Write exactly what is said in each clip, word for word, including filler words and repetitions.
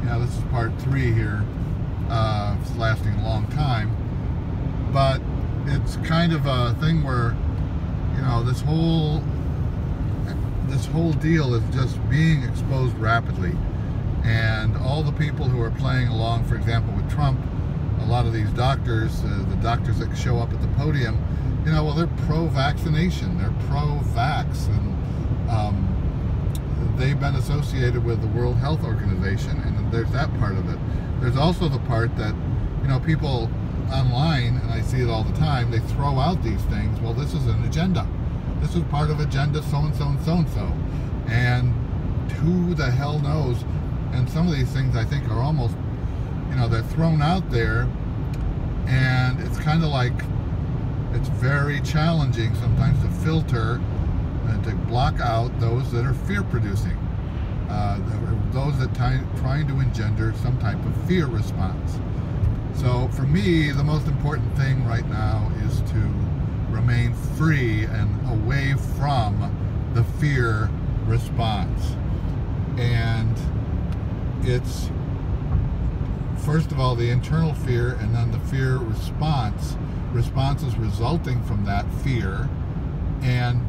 Yeah, this is part three here. Uh, it's lasting a long time, but it's kind of a thing where, you know, this whole this whole deal is just being exposed rapidly, and all the people who are playing along, for example, with Trump, a lot of these doctors, uh, the doctors that show up at the podium, you know, well, they're pro-vaccination, they're pro-vax, and um, they've been associated with the World Health Organization, and there's that part of it. There's also the part that, you know, people online, and I see it all the time, they throw out these things. Well, this is an agenda. This is part of agenda so-and-so and so-and-so. And who the hell knows? And some of these things I think are almost, you know, they're thrown out there, and it's kind of like, it's very challenging sometimes to filter and to block out those that are fear-producing, uh, those that try, trying to engender some type of fear response. So for me, the most important thing right now is to remain free and away from the fear response. And it's, first of all, the internal fear, and then the fear response. Responses resulting from that fear. And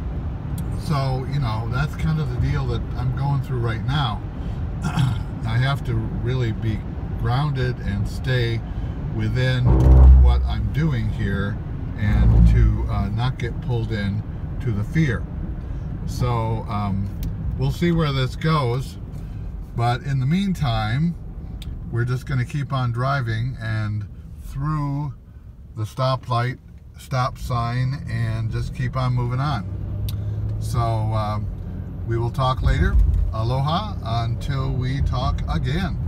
so, you know, that's kind of the deal that I'm going through right now. I have to really be grounded and stay within what I'm doing here, and to uh, not get pulled in to the fear. So um, we'll see where this goes, but in the meantime, we're just going to keep on driving and through the stoplight, stop sign, and just keep on moving on. So uh, we will talk later. Aloha until we talk again.